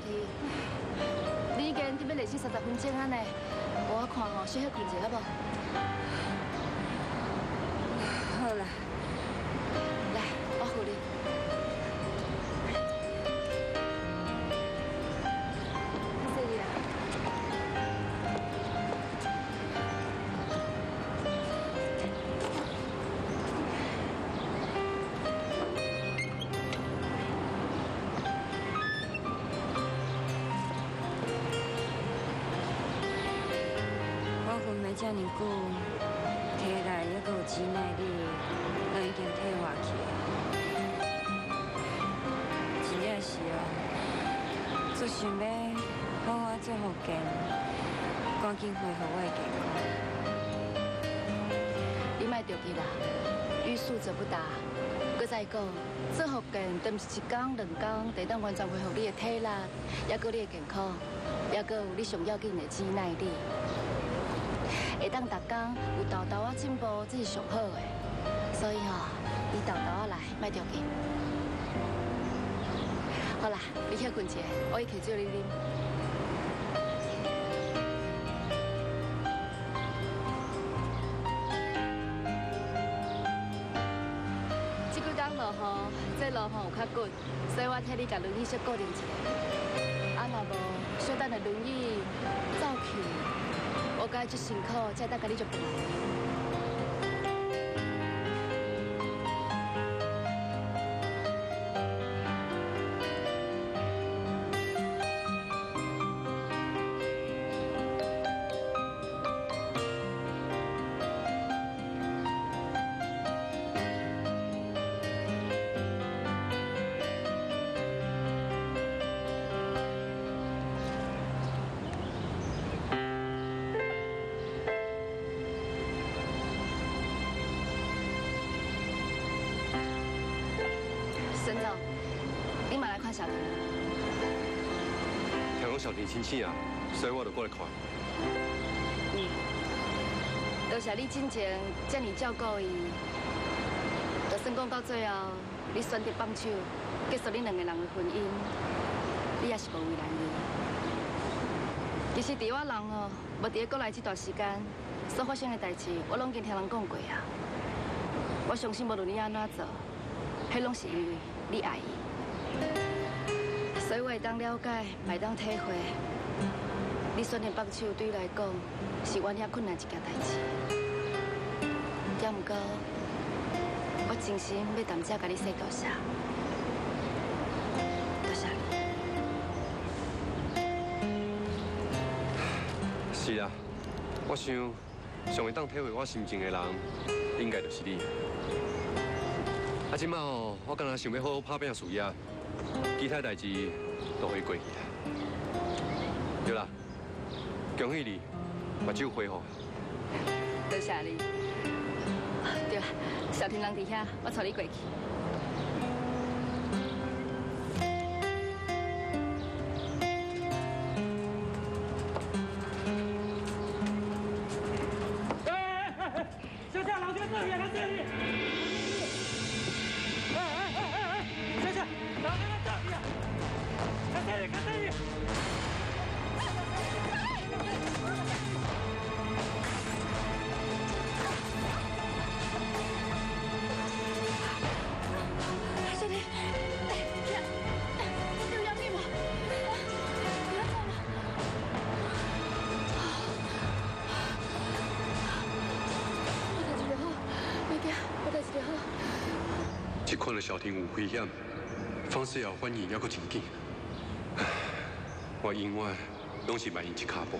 题。你已经伫要练习30分钟安尼，我看吼小歇困一下好无？ 好啦， 来，我扶你。谢谢你啊。 遮尔久，体内还阁有肌耐力，都已经退化去了。真正是哦，做想要好好做复健，赶紧恢复我的健康。 你莫着急啦，欲速则不达。搁再讲，做复健，都毋是1天2天，就当完全恢复你的体力，也搁你的健康，也搁有你上要紧的肌耐力。 会当逐天有豆豆仔进步，这是上好的。所以吼，你豆豆仔来，莫着急。好啦，你歇困一下，我去摕水你啉。这几天落雨，这路吼有较紧，所以我替你甲轮椅小固定一下。啊，若无小等下轮椅走去。 我甲你足辛苦，才当甲你足平。沈总，你嘛来看小婷。 听讲小婷亲戚啊，所以我就过来看。 多谢你之前这么照顾伊，就算讲到最后，你选择放手，结束恁2个人的婚姻，你也是无为难伊。其实伫我人哦，无伫国内这段时间所发生的代志，我拢已经听人讲过啊。我相信无论你安怎做，迄拢是因为你爱伊。 所以我会当了解，会当体会，你选择放手对你来讲是原遐困难一件代志。也毋过，我真心要谈这甲你说多谢，多谢你。 是啊，我想上会当体会我心情的人，应该就是你。啊，即摆哦，我敢若想要好好拍拼事业。 其他代志都会过去啊。对啦，恭喜你，目睭恢复。 多谢你。对啦，小婷人伫遐，我带你过去。 小夏，老爹这里，来这里。小夏，老爹在这里。 看这里，看这里！ 小婷，有要命吗？不要动了！我代志就好，别惊，我代志就好。 这看了小婷有危险，方式也反应也阁真紧。 我永远拢是慢伊一脚步。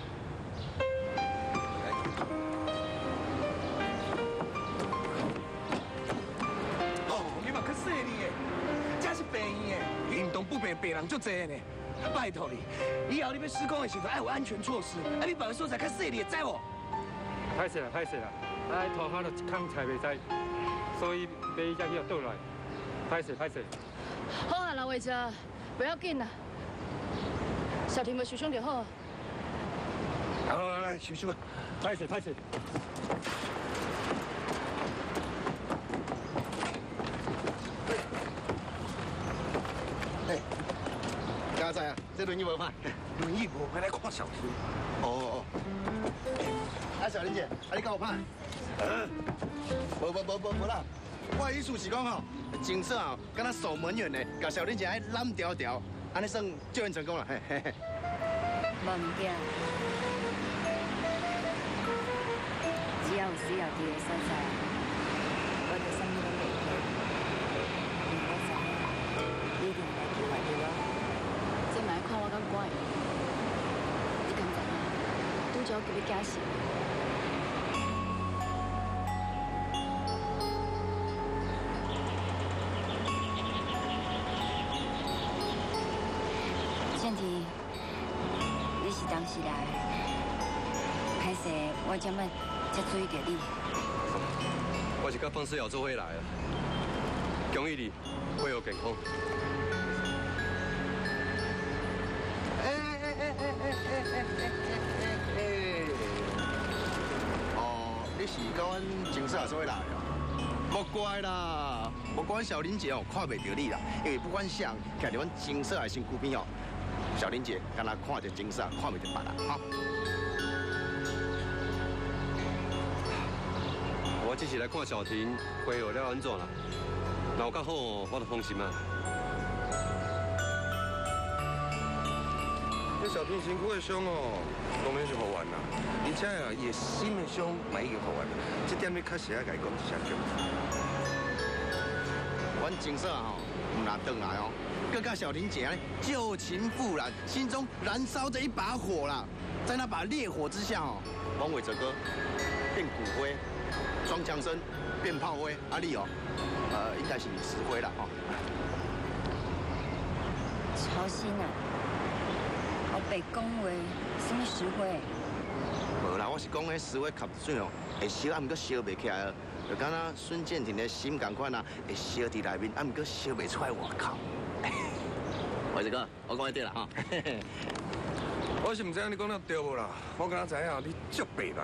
哦，你嘛较细腻的，这是病院的，运动不便病人足侪呢。拜托你，以后你要施工的时候要有安全措施，啊，你别个所在较细腻，知无？ 歹势啦，歹势啦，哎，涂骹就一空菜袂使，所以买才去倒来。歹势，歹势。 好啊，老伟哲，不要紧啦。 小婷没受伤就好。 好，来休息吧。 歹势，歹势。 嘿，嘉知啊，这轮椅无歹。 轮椅无歹来看小婷。 哦。啊，小玲姐，啊你跟我拍？无啦，我的意思是讲吼，警察哦，敢若守门员呢，甲小玲姐爱揽条条，安尼算救援成功啦，嘿嘿嘿。 无物件，只要有需要伫个所在，我就啥物拢袂怕。我知影，你一定来救我对无？ 这嘛要看我敢管伊。你敢知影？拄则叫你假死。 倩婷，你是当时来，歹势，我这么才注意到你。 我是甲方思瑶做伙来啊，恭喜你，会有健康。 哦，你是甲阮警察做伙来哦？莫怪啦，莫怪小玲姐哦，看袂到你啦，因为不管谁徛伫阮警察的身躯边哦。小玲姐，敢若看到警察，看袂到别人，哈。 我只是来看小婷恢复了安怎啦，若有较好，我就放心啊。 这小婷身躯的伤哦，当然是好玩啦，而且啊，伊的心的伤嘛已经好玩啦，这点你确实要甲伊讲一声对。 阮警察吼，唔拿回来哦。更加小婷姐呢，旧情复燃，心中燃烧着一把火啦。在那把烈火之下哦，王伟哲哥变骨灰，双枪声变炮灰，阿丽哦，应该是石灰了哈。 操心啊！我被讲话，什么实惠？ 无啦，我是讲迄石灰吸水哦，会烧，啊，毋过烧袂起来，就敢若孙建廷的心共款啊，会烧伫内面，啊，毋过烧袂出来外口。伟哲哥，我讲的对啦哈。 我是唔知影你讲了对无啦，我敢知影你足白目。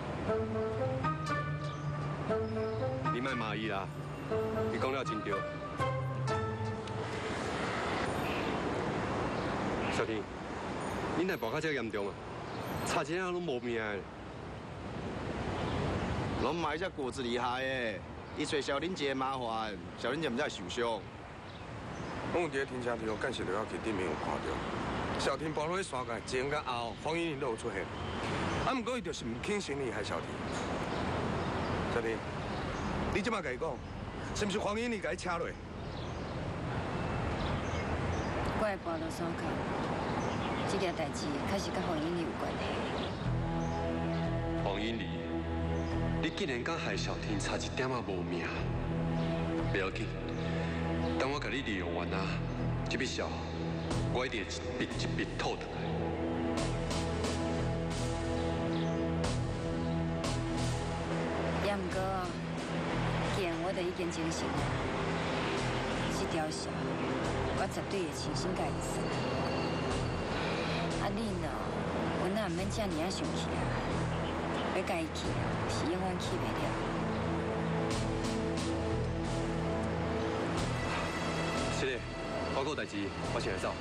你莫骂伊啦，你讲了真对。小婷，你若爆到这严重啊，差一下拢无命的。 拢买只果子厉害的，伊找小玲姐麻烦，小玲姐唔知受伤。 我有伫个停车场，干是留去顶面有看到，小婷跑落去山界，前甲后，黄莺玲都有出现。啊，毋过伊就是唔肯承认害小婷。小婷，你即马甲伊讲，是毋是黄莺玲甲伊车落？ 我会搬到山脚，这件代志确实甲黄英丽有关系。 黄英丽，你竟然敢害小婷差一点仔无命，不要紧。当我甲你利用完啊，这笔小，我一定一笔一笔吐出来。 也毋过，既然我都已经精神了，这条小，我绝对会亲身甲伊算。啊，你呢？我哪免这么啊生气啊？要甲伊气啊，是永远气袂了。 是的，我有代志，我先来走。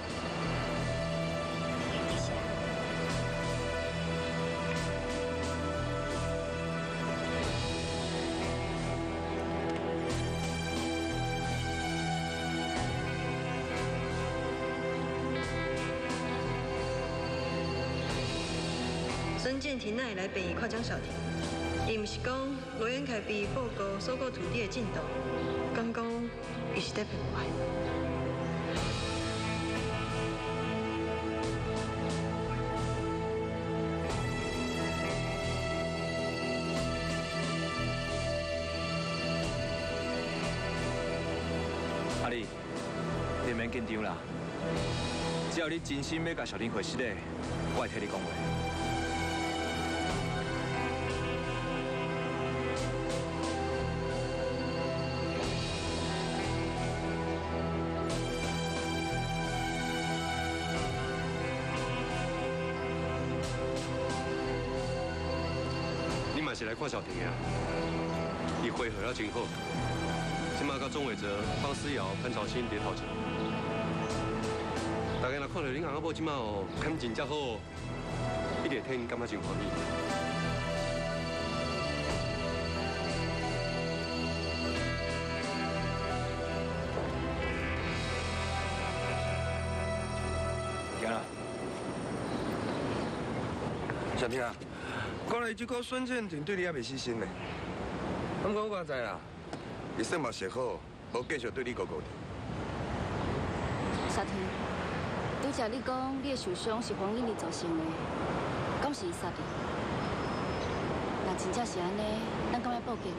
孙建廷乃会来便宜夸奖小婷，伊毋是讲罗源凯比报告收购土地的进度，刚讲伊是在骗我。 阿丽，你免紧张啦，只要你真心要甲小婷回实的，我会替你讲话。 你嘛是来看小婷的啊？伊恢复了真好。今嘛甲钟伟哲、方思瑶、潘朝新伫头前。 大家若看到恁阿某即马哦，看真正好，一定替恁感觉真欢喜。 行啦。 小婷啊，看来这个孙建廷对你也未死心呢。不过我知啦，伊算嘛是好，无继续对你勾勾的。 沙天，拄则你讲你的受伤是黄英丽造成的，敢是伊杀的？若真正是安尼，咱敢要报警？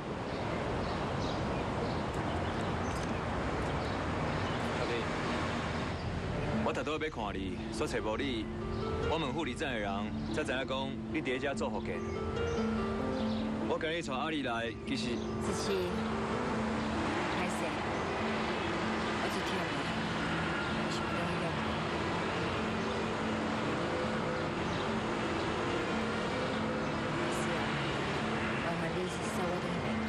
小弟，我头拄要看你，所找无你，我问护理站的人，才知影讲你伫遮做福建。我今日带阿丽来，其实子琪，歹势，我就跳了，想不到了。是啊，妈妈你是说我的人。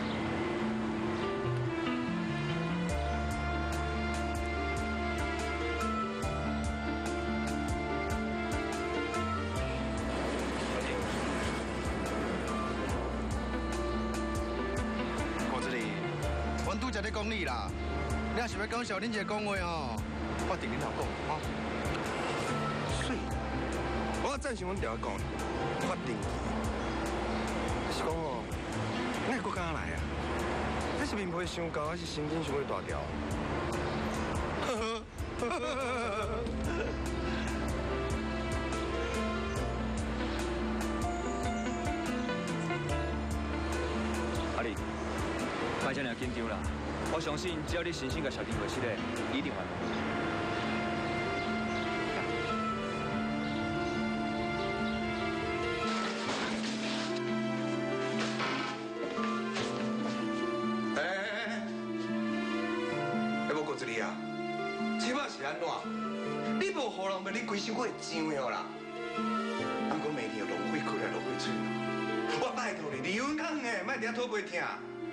拄才咧讲你啦，你若是要讲小玲姐讲话哦，我伫恁头讲哦。 水，我赞成阮调讲，发定期。是讲哦，你还搁敢来啊？你是面皮伤厚，还是神经伤过大条？ 阿丽，莫遮尔紧张啦。我相信只要你诚心甲小婷回去咧，一定会。 要无顾一你啊？即摆是安怎？你无互人骂你规身躯会痒了啦？不过每天浪费气来浪费嘴，我拜托你，离婚讲诶，莫伫遐讨袂听。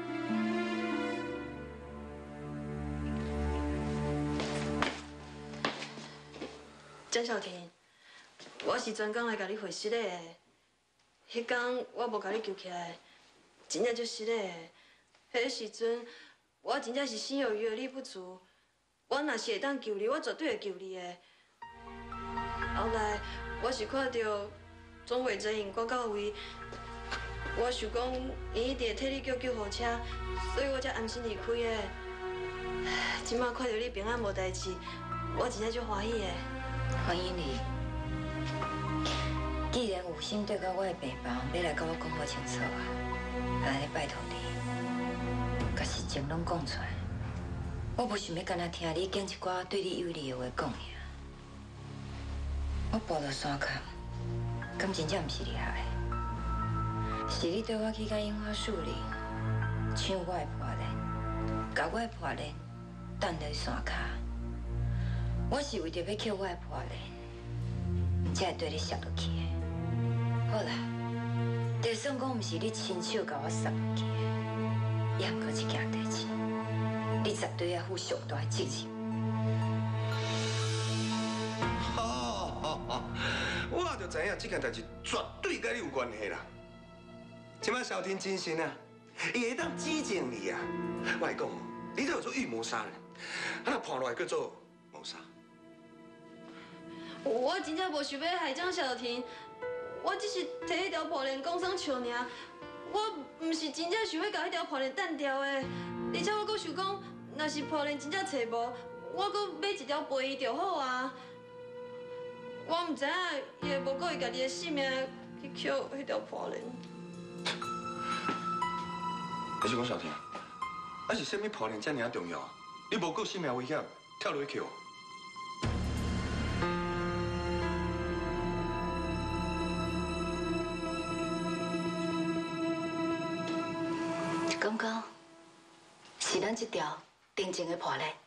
张小婷，我是专工来甲你会失礼的。迄天我无甲你救起来，真正足失礼的。迄时阵我真正是心有余而力不足。我若是会当救你，我绝对会救你的。后来我是看到钟伟珍因广告位，我想讲伊一定会替你叫救护车，所以我才安心离开的。即马看到你平安无代志，我真正足欢喜的。 黄英丽，既然有心对到我的病房，要来甲我讲好清楚啊！安尼拜托你，甲事情拢讲出来。我无想要干那听你讲一寡对你有利的话讲尔。我步落山坎，敢真正毋是你害的，是你对我去甲樱花树林抢我的破链，甲我的破链等在山骹。我是为着要捡我的破链，才会对你摔落去的。好啦，就算讲毋是你亲手甲我摔落去的，也毋过一件代志，你绝对要负上大的责任。 我就知影这件代志绝对甲你有关系啦。即摆小婷真心啊，伊会当指证你啊。我来讲，你这叫做预谋杀人，啊，判落来叫做谋杀。 我真正无想要害张小婷，我只是摕迄条破链讲声笑尔。我毋是真正想要甲迄条破链断掉的，而且我阁想讲，若是破链真正找无，我阁买一条陪伊就好啊。我毋知影伊会无顾伊家己的性命去捡迄条破链。 你是讲小婷，啊是啥物破链遮尔重要？你无顾性命危险，跳落去捡？ 刚刚是咱这条真正的破链。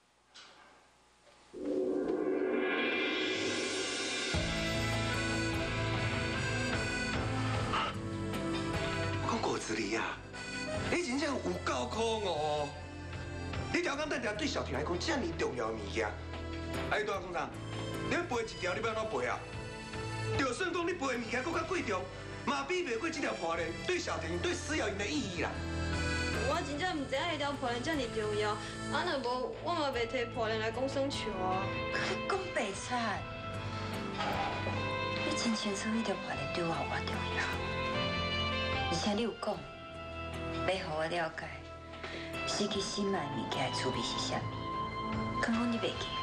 我果子狸啊，你真正有够可恶哦！你条工单条对小婷来讲，这么重要的物件， 哎，大公啥？你要背一条，你要安怎背啊？就算讲你背的物件搁较贵重，嘛比袂过这条破链对小婷、对施瑶因的意义啦。 我真正唔知影迄条破链遮尔重要，啊若无我嘛袂摕破链来讲算笑啊。 你讲白惨，你真清楚迄条破链对我有偌重要，而且你有讲，要互我了解失去心爱物件的趣味是啥物，敢讲你袂记？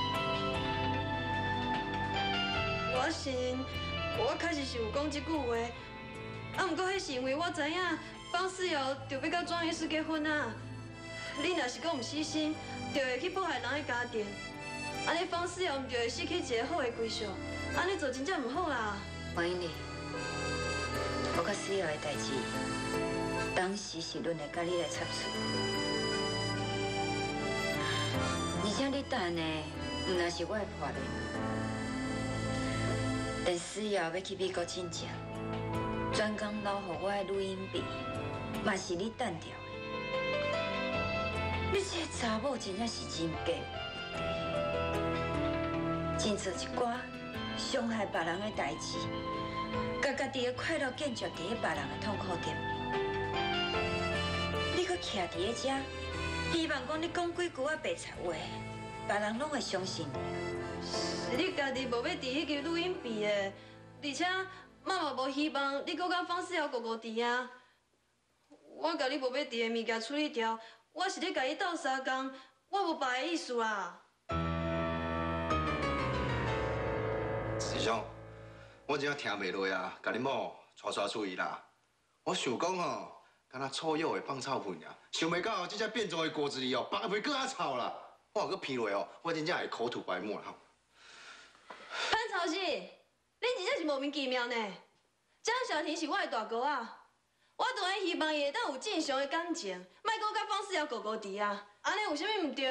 我信，我确实是有讲这句话，啊，不过迄是因为我知影方世瑶就要甲庄医师结婚啊。你若是讲唔死心，就会去迫害人的家庭，安尼方世瑶唔就会失去一个好的归宿，安尼做真正唔好啦。 王英丽，我甲世瑶的代志，当时是轮来甲你来插手，而且你等的唔那是我的破例。但施瑶要去美国进证，专工留予我的录音笔，嘛是你等掉的。你这个查某真正是真假，真做一寡伤害别人的代志，把家己的快乐建筑伫别人的痛苦顶面。你搁徛伫咧遮，希望讲你讲几句啊白贼话，别人拢会相信你。 是你家己无要伫迄支录音笔的，而且妈妈无希望你搁甲方世瑶哥弟啊。我甲你无要伫的物件处理掉，我是咧甲伊斗相共，我无别的意思啦。 师兄，我真正听袂落啊，甲恁某带出去啦。我想讲吼，敢若臭鼬的放臭屁啊，想袂到这只变种的果子狸哦，放袂更较臭啦。我若搁闻落哦，我真正会口吐白沫啦吼。 潘超是，恁真正是莫名其妙呢。张小婷是我的大哥啊，我当然希望伊会当有正常的感情，莫搁甲方世瑶哥弟啊，安尼有啥物唔对？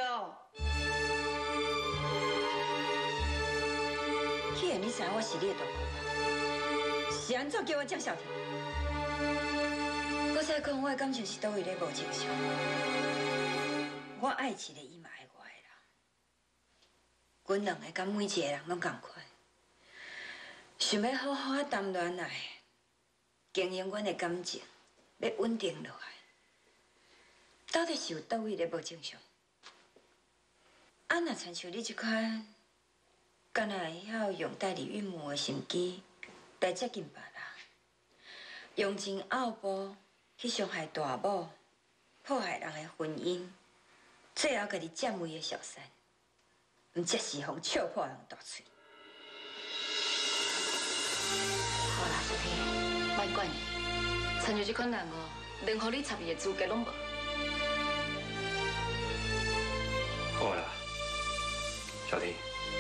既然你知影我是你的大哥，是安怎叫我张小婷？我再讲我的感情是倒位咧无正常，我爱一个伊嘛爱我的人，阮两个甲每一个人拢同款，想要好好啊谈恋爱，经营阮的感情，要稳定落来，到底是有倒位咧无正常？啊，若亲像你这款，敢若会晓用代理孕母的心机来接近别人，用尽拗步去伤害大某，破坏人的婚姻，最后家己占位的小三，毋则是互笑破人大嘴。 好啦，小婷，莫管伊，亲像这款人哦，连互你插伊的资格拢无。 好啦，小婷，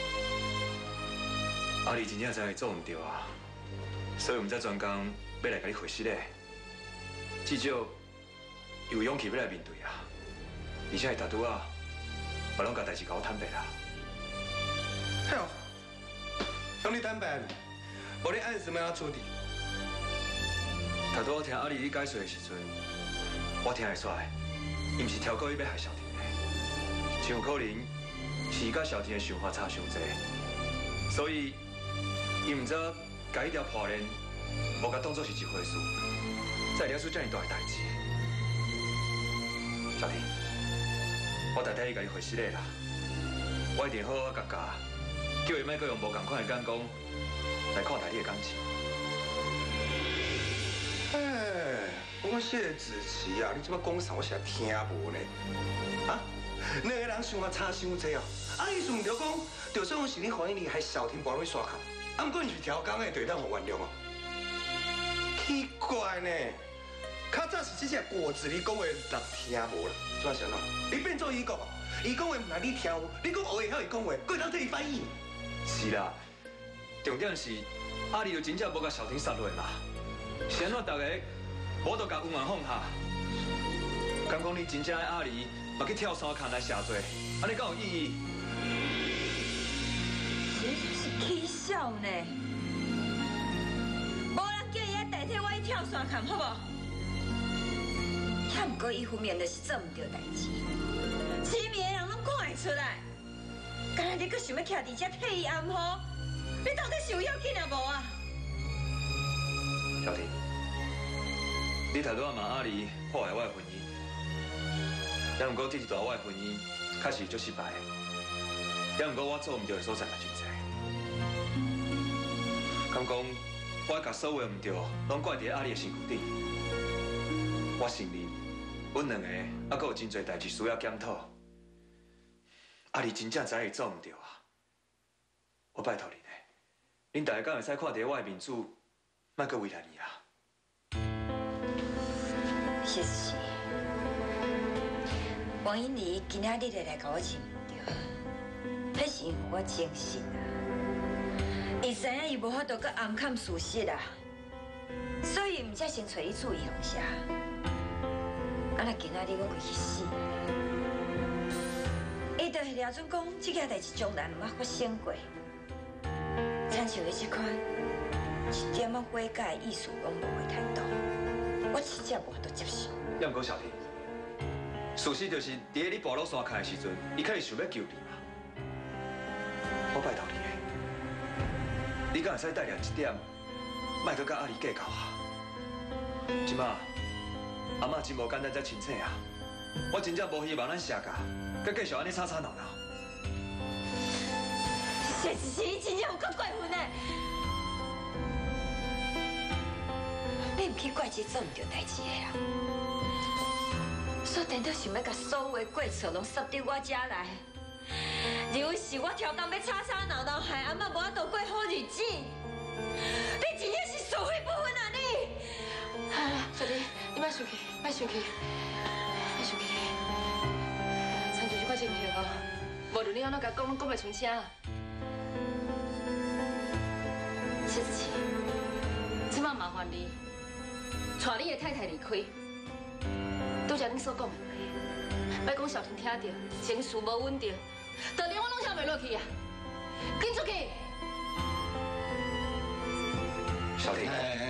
阿丽真正知做唔对啊，所以我们才专工要来甲你回息嘞。至少有勇气要来面对啊，而且大拄啊，我拢甲代志甲我坦白啦。 嘿哦，向你坦白，无你按什么样处理？ 大拄我听阿丽你解说的时阵，我听会出来，伊毋是挑故意要害小婷的，真有可能是伊甲小婷的想法差伤济，所以伊毋知甲迄条破链无甲当作是一回事。才了出这么大的代志，小婷，我代替伊甲你回息嘞啦，我一定好好教教，叫伊莫阁用无同款的眼光来看待你的感情。 哎，我谢子琪啊，你这么讲啥我是听无呢？啊，两个人想法差伤济哦，啊，意思唔着讲，就算是你怀疑你还小婷帮你刷卡，啊，不过你是调工的，就当互原谅哦。奇怪呢。较早是这只果子，你讲话人听无啦，怎想啊？你变做伊讲哦，伊讲话唔来你听，你讲学会晓伊讲话，佫当替伊翻译。 是啦，重点是阿丽就真正无甲小婷杀落嘛，是安怎大家无都甲温婉放下？敢讲你真正爱阿丽，嘛去跳山坑来下罪，安尼敢有意义？ 真是起笑呢！无人叫伊来代替我去跳山坑，好无？毋过伊负面就是做唔对代志，市面的人拢讲会出来，敢若你搁想要徛伫遮替伊安好？你到底是有要紧啊无啊？ 小婷，你头拄仔骂阿丽破坏我的婚姻，也毋过这一段我的婚姻确实足失败的，也毋过我做毋对的所在嘛真多。敢讲我甲所有毋对，拢怪伫阿丽的身躯顶。我承认，阮两个还阁有真侪代志需要检讨。阿丽真正知影伊做毋对啊！我拜托恁嘞，恁大家敢会使看伫我的面子，莫阁为难伊啊！ 是是，王英妮今仔日来甲我认唔对，迄是因为我精神啊。伊知影伊无法度搁暗藏事实啊，所以毋才先找你注意方式。啊，若今仔日我过去死，伊就会抓准讲这件代志从来毋捌发生过，亲像伊这款一点仔悔改的意思拢无的态度，我真正无法度接受。 要毋过小婷，事实就是伫咧你步落山骹的时阵，伊确实想要救你嘛。我拜托你嘞，你敢会使带量一点，莫阁甲阿丽计较啊？即马阿嬷真无简单才清醒啊！我真正无希望咱谢家阁继续安尼吵吵闹闹。 谢子琪，你真正有够怪分的！你唔去怪这做唔对代志的人，说定都想要把所有的过错拢塞到我遮来，认为是我挑动要吵吵闹闹，害阿嬷无法度过好日子。你真正是是非不分啊你！ 好啦，小弟，你莫生气，莫生气，莫生气。参照这款情形哦，无论你安怎甲讲，拢讲袂出声。谢子琪，即马麻烦你，带你的太太离开。拄则恁所讲的话，别讲小婷听到，情绪无稳定，就连我拢听袂落去啊！紧出去！ 小婷，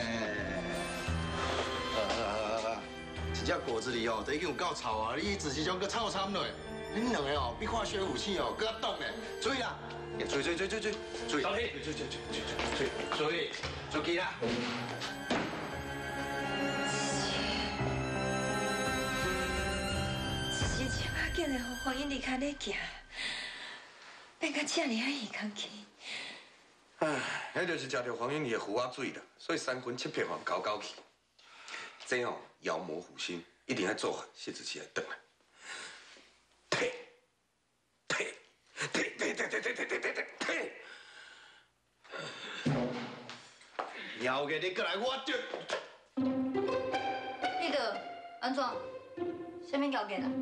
真正果子狸哦，都已经有够臭啊！你仔细种个臭惨嘞！恁两个哦，比看血武器哦更懂嘞！注意啦！注意！ 小婷， 注意！注意啦！ 是这马竟然互黄英离开你行，变甲这样易扛起。 唉，迄就是食着黄英丽的胡仔水啦，所以3魂7魄吼搞搞去。这哦妖魔虎心，一定要做好，谢子琪来等来。退！ 后日你过来我着。 你个安怎？什么条件啊？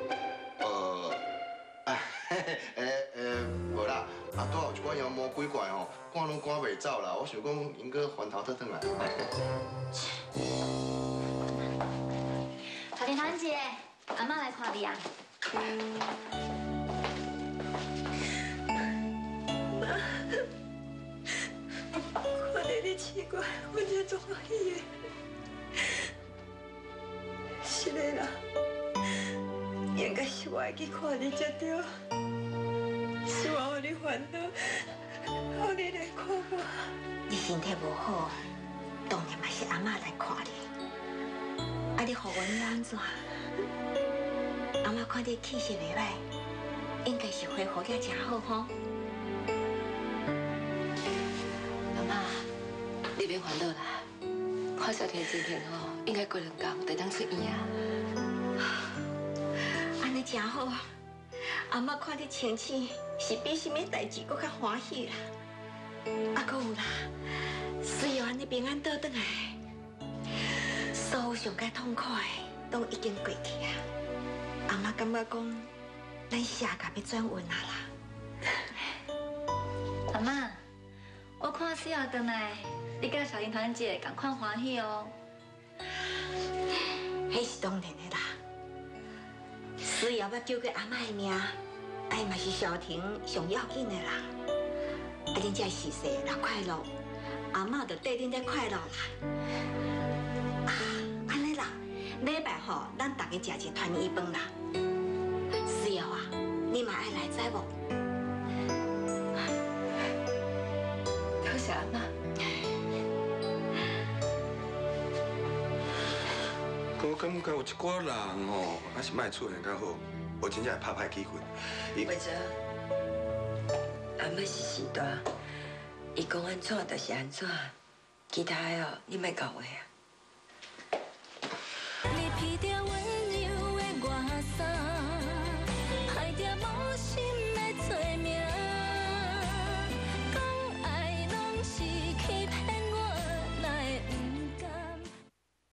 无啦，啊，拄有一寡妖魔鬼怪吼，赶拢赶袂走啦。我想讲，应该翻头倒转来。 小婷堂姐，阿妈来看你啊。 看到你奇怪，我真足欢喜的。是的啦，应该是我会去看你才对。是我有你烦恼，好你来看我。你身体无好，当然嘛是阿嬷来看你。啊，你互阮要安怎？阿嬷看你气色袂歹，应该是恢复了真好吼。 阿妈，你别烦恼啦，看小婷今天哦，应该过2天就当出院啊。 安尼真好，阿嬷看你清醒，是比什么代志搁较欢喜啦。啊，搁有啦，只要安尼平安倒转来，所有上该痛苦的都已经过去啊。阿嬷感觉讲，咱下家要转运啊啦。 阿妈，我看死后回来，你甲小婷堂姐同款欢喜哦。 迄是当然的啦。只要要救过阿嬷的命，哎嘛是小婷上要紧的啦。啊，恁这时势若快乐，阿嬷就缀恁在快乐啦。啊，安尼啦，礼拜吼，咱大家食一团圆饭啦。只要啊，你嘛爱来知无？ 我感觉有一寡人哦，还是莫出现较好，无真正会拍歹气氛。 伟哲，阿妹是时大，伊讲安怎就是安怎，其他的哦，你莫搞话啊。